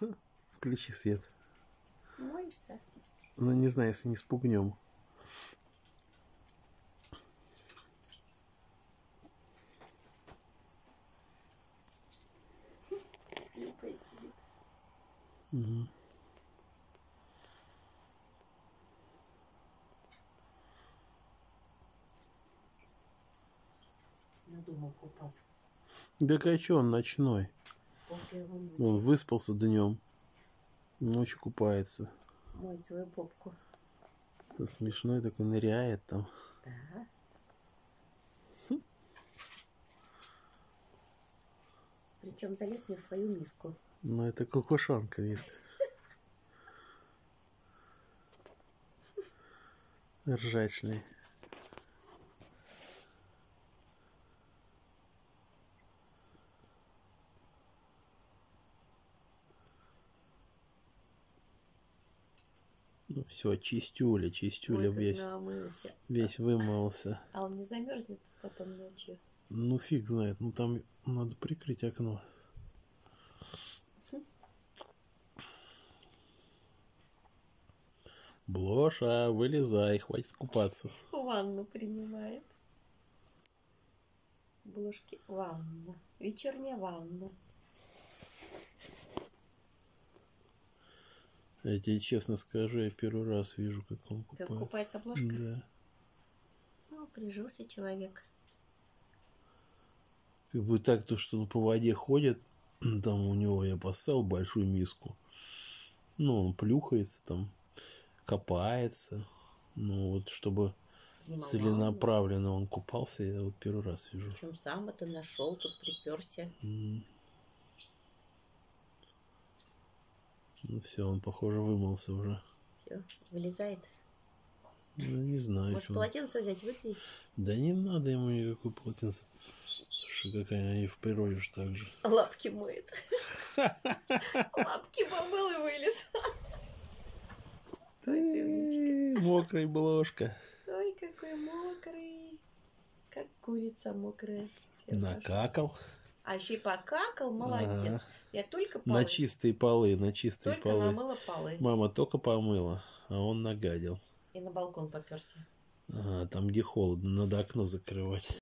Включи свет. Моется. Ну, не знаю, если не спугнем. Сидит. Угу. Надумал купаться. Так а что, он ночной? Он выспался днем. Ночью купается. Моет свою попку. Смешной такой, ныряет там. Да. Причем залез не в свою миску. Ну, это кукушонка миска. Ржачный. Ну все, чистюля весь вымылся. А он не замерзнет потом ночью? Ну фиг знает, ну там надо прикрыть окно. Блоша, вылезай, хватит купаться. Ванну принимает. Блошки, ванна. Вечерняя ванна. Я тебе честно скажу, я первый раз вижу, как он купается. Как купается Блошка? Да. Ну, прижился человек. Как бы так, то, что он по воде ходит, там у него я поставил большую миску. Ну, он плюхается там, копается. Ну, вот чтобы целенаправленно он купался, я вот первый раз вижу. Причем сам это нашел, тут приперся. Ну все, он, похоже, вымылся уже. Все, вылезает. Ну, не знаю. Может, полотенце взять, вытри? Да не надо ему никакой полотенце. Слушай, какая они в природе же так же. Лапки моет. Лапки помыл и вылез. Ты мокрый, Блошка. Ой, какой мокрый. Как курица мокрая. Накакал. А еще и покакал, молодец. Ага. Я только полы. На чистые полы, на чистые только полы. намыла полы. Мама только помыла, а он нагадил. И на балкон поперся. Ага, там где холодно, надо окно закрывать.